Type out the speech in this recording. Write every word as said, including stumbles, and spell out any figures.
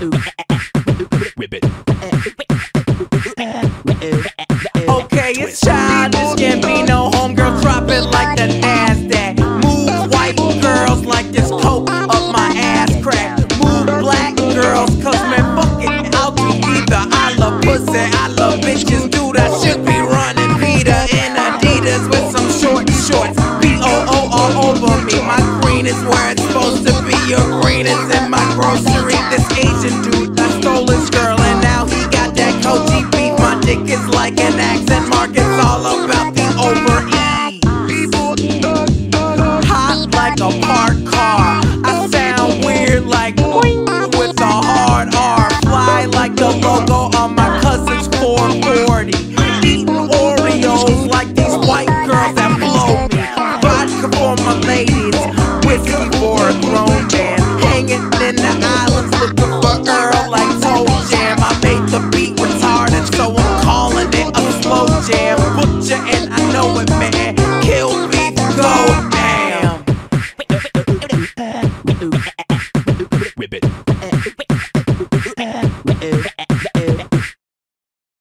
Okay, it's childish, can't be no homegirl, drop it like the NASDAQ. Move white girls like this coke up my ass crack. Move black girls, cause man, fuck it, I'll do either. I love pussy, I love bitches, dude, I should be running Peter in Adidas with some short shorts. B O O all over me, my green is where it's supposed to be. Your green is in my grocery, this Asian